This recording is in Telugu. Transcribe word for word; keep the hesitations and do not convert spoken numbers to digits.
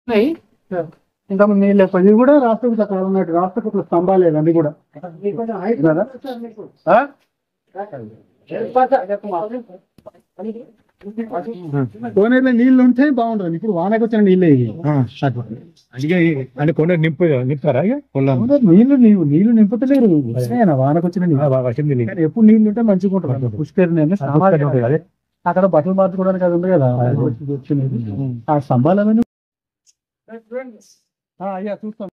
ఉన్నాయి. ఇంకా నీళ్ళు ఎక్కువ ఇది కూడా రాష్ట్రపతి కాలం నాటి రాష్ట్రపతి స్తంభాలే అన్ని కూడా కదా? ఆ? కోనేరులో నీళ్లు ఉంటే బాగుంటుంది. ఇప్పుడు వానకు వచ్చిన నీళ్ళే ఇవి. అందుకే అంటే కొండ నింపు నింపారా ఇక పొలాలు? నీళ్లు నీవు నీళ్లు నింపుతలేరు. వచ్చినాయన వానకు వచ్చిన నీళ్ళు. వచ్చింది నీళ్ళు. కానీ ఎప్పుడు నీళ్లు ఉంటే మంచిగా ఉంటుంది. పుష్కరిణి అక్కడ బట్టలు మార్చుకోవడానికి అది ఉంది కదా, వచ్చినది ఆ స్తంభాలు అవన్నీ. అయ్యా చూస్తాం.